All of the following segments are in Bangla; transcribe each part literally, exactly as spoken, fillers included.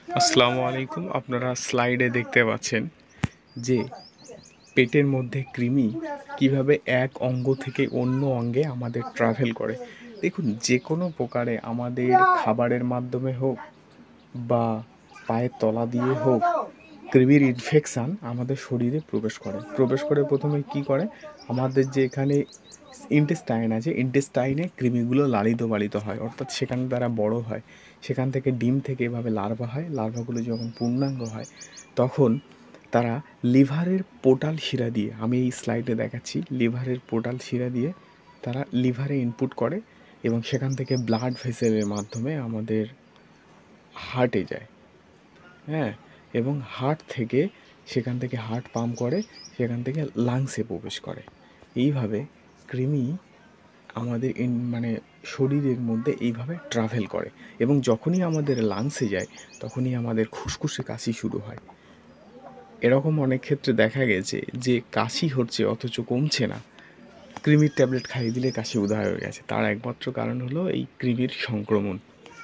আসসালামু আলাইকুম। আপনারা স্লাইডে দেখতে পাচ্ছেন যে পেটের মধ্যে কৃমি কিভাবে এক অঙ্গ থেকে অন্য অঙ্গে আমাদের ট্রাভেল করে। দেখুন, যে কোনো প্রকারে আমাদের খাবারের মাধ্যমে হোক বা পায়ের তলা দিয়ে হোক, কৃমির ইনফেকশান আমাদের শরীরে প্রবেশ করে প্রবেশ করে প্রথমে কি করে, আমাদের যে এখানে ইন্টেস্টাইন আছে, ইন্টেস্টাইনে কৃমিগুলো লালিত পালিত হয়, অর্থাৎ সেখানে তারা বড় হয়। সেখান থেকে ডিম থেকে এভাবে লার্ভা হয়। লার্ভাগুলো যখন পূর্ণাঙ্গ হয় তখন তারা লিভারের পোর্টাল শিরা দিয়ে, আমি এই স্লাইডে দেখাচ্ছি, লিভারের পোর্টাল শিরা দিয়ে তারা লিভারে ইনপুট করে এবং সেখান থেকে ব্লাড ভেসেলের মাধ্যমে আমাদের হার্টে যায়। হ্যাঁ, এবং হার্ট থেকে সেখান থেকে হার্ট পাম্প করে, সেখান থেকে লাংসে প্রবেশ করে। এইভাবে কৃমি আমাদের ইন মানে শরীরের মধ্যে এইভাবে ট্রাভেল করে এবং যখনই আমাদের লাংসে যায় তখনই আমাদের খুসখুসে কাশি শুরু হয়। এরকম অনেক ক্ষেত্রে দেখা গেছে যে কাশি হচ্ছে অথচ কমছে না, কৃমির ট্যাবলেট খাইয়ে দিলে কাশি উধাও হয়ে গেছে। তার একমাত্র কারণ হলো এই কৃমির সংক্রমণ।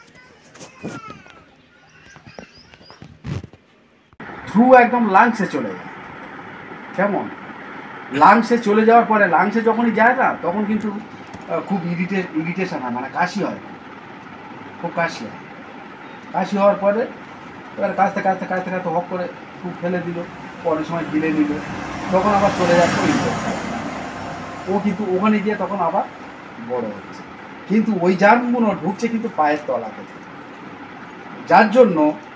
থ্রু একদম লাংসে চলে যায়। কেমন লাংসে চলে যাওয়ার পরে লাংসে যখনই যায় না তখন কিন্তু খুব ইরিটে ইরিটেশন হয়, মানে কাশি হয়, খুব কাশি হয়। কাশি হওয়ার পরে এবার কাশতে কাশতে কাশতে কাশতে হক করে খুব ফেলে দিল, পরের সময় গিলে নিল, তখন আবার চলে যাচ্ছে ওই ইনফেকশন। ও কিন্তু ওখানে গিয়ে তখন আবার বড় হচ্ছে, কিন্তু ওই জার্মগুলো ঢুকছে কিন্তু পায়ের তলা থেকে, যার জন্য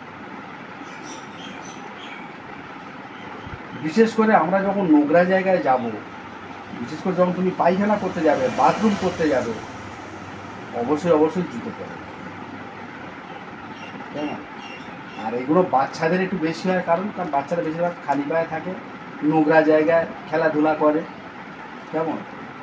বিশেষ করে আমরা যখন নোংরা জায়গায় যাব, বিশেষ করে যখন তুমি পায়খানা করতে যাবে, বাথরুম করতে যাবে, অবশ্যই অবশ্যই জুতো পরে। কেমন আর এগুলো বাচ্চাদের একটু বেশি হয়, কারণ কারণ বাচ্চারা বেশিরভাগ খালি পায়ে থাকে, নোংরা জায়গায় খেলাধুলা করে। কেমন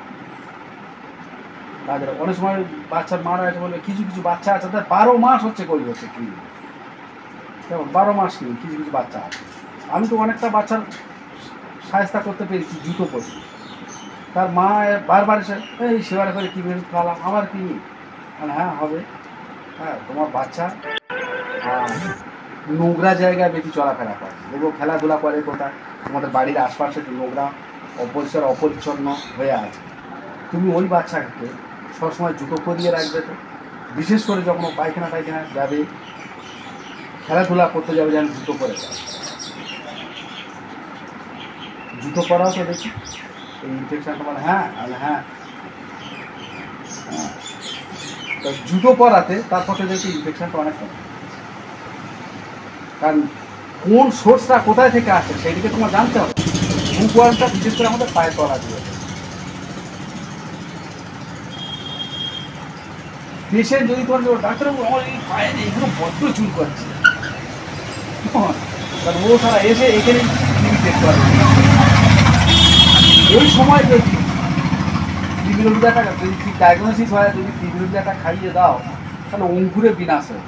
তাদের অনেক সময় বাচ্চার মারা আছে বলে, কিছু কিছু বাচ্চা আছে তাদের বারো মাস হচ্ছে করি হচ্ছে ক্রিম। কেমন বারো মাস ক্রিম কিছু কিছু বাচ্চা আছে। আমি তো অনেকটা বাচ্চার সাহায্য করতে পেরেছি জুতো পরে। তার মা বারবার এসে এই সেবারে করে কী বেরোত খাওয়ালাম, আমার কি মানে হ্যাঁ হবে, হ্যাঁ তোমার বাচ্চা নোংরা জায়গায় বেশি চলাফেরা করে, এগুলো খেলাধুলা করে কোথায়, তোমাদের বাড়ির আশপাশে নোংরা অপরিষ্কার অপরিচ্ছন্ন হয়ে আছে, তুমি ওই বাচ্চাকে সবসময় জুতো পরিয়ে রাখবে। তো বিশেষ করে যখন ও পায়খানা টায়খানা যাবে, খেলাধুলা করতে যাবে, যেন জুতো পরে যায়। জুতো পরাও তো দেখি এই ইনফেকশানটা, মানে হ্যাঁ হ্যাঁ হ্যাঁ জুতো পরাতে তারপর তো দেখি ইনফেকশানটা অনেক কম। কারণ কোন সোর্সটা কোথায় থেকে আসে সেদিকে তোমার জানতে হবে। ভূগোলটা বিশেষ করে আমাদের পায়ের তলা দিয়ে। পেশেন্ট যদি তোমার ডাক্তারবাবু আমার এই পায়ে এগুলো বড্ড চুল করছে, কারণ ও সারা এসে এখানে চেক করে এই সময় যদি টিবিলজিটা যদি ঠিক ডায়াগনোসিস হয়, যদি টিবিলজিটা খাইয়ে দাও তাহলে অঙ্কুরে বিনাশ হয়।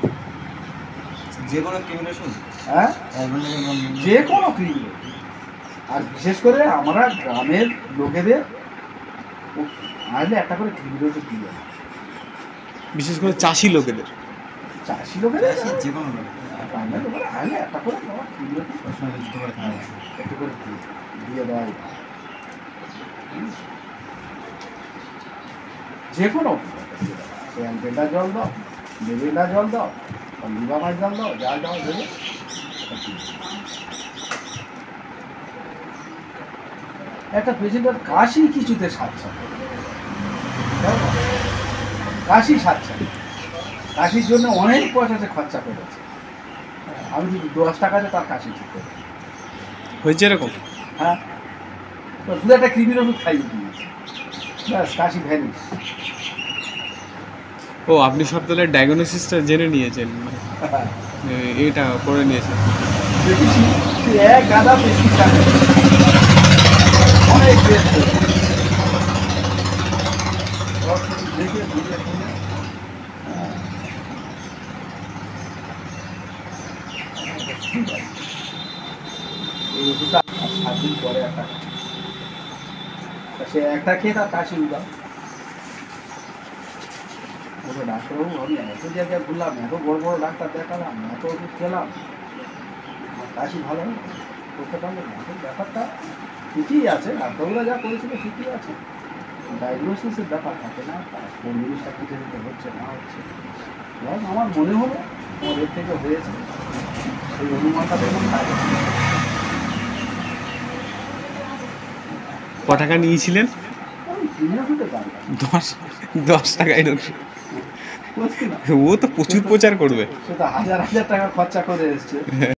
যে কোনো ক্রিমির ওষুধ, হ্যাঁ যে কোনো ক্রিমির। আর বিশেষ করে আমরা গ্রামের লোকেদের আনলে একটা করে ক্রিমির ওষুধ দিয়ে, বিশেষ করে চাষি লোকেদের চাষি লোকেদের যে কোনো গ্রামের লোকের আনলে একটা করে ক্রিমির ওষুধ সবসময় জুতো করে খাওয়া যায়। একটু করে দিয়ে দিয়ে দেওয়া যায়। যে কোনো সে অ্যালবেন্ডা জল দাও, লেবেন্ডা জল দাও, লিবা মাছ জল দাও, যা দাও দেবে। একটা পেশেন্টের কাশি কিছুতে সারছে, কাশি সারছে, কাশির জন্য অনেক পয়সা সে খরচা করেছে। আমি যদি দশ টাকাতে তার কাশি ঠিক করে হয়েছে এরকম। হ্যাঁ, তো শুধু একটা ক্রিমির ওষুধ খাইয়ে দিয়েছি, ব্যাস কাশি ভ্যানিশ। ও, আপনি সব তাহলে ডায়াগনোসিসটা জেনে নিয়েছেন, মানে এটা করে নিয়েছেন। দেখেছি এক গাদা বেশি থাকে অনেক বেশ সব কিছু দেখে বুঝে শুনে এই ওষুধটা সাত দিন পরে একটা সে একটা খেয়ে তার কাশি উদাও। বলছে ডাক্তারবাবু আমি এত জায়গায় ঘুরলাম, এত বড় বড় ডাক্তার দেখালাম, এত ওষুধ খেলাম, আমার কাশি ভালো করতে পারলো না। এখন ব্যাপারটা ঠিকই আছে, ডাক্তারগুলো যা করেছিল ঠিকই আছে, ডায়াগনোসিসের ব্যাপার থাকে না, তার কোন জিনিসটা কেটে দিতে হচ্ছে না হচ্ছে। এবার আমার মনে হলো আমার এর থেকে হয়েছে, সেই অনুমানটা দেখুন থাকে। ক টাকা নিয়েছিলেন? ওই কিনে হতে পারে দশ দশ টাকায় বুঝছি না, ও তো প্রচুর প্রচার করবে। সে তো হাজার হাজার টাকা খরচা করে এসছে।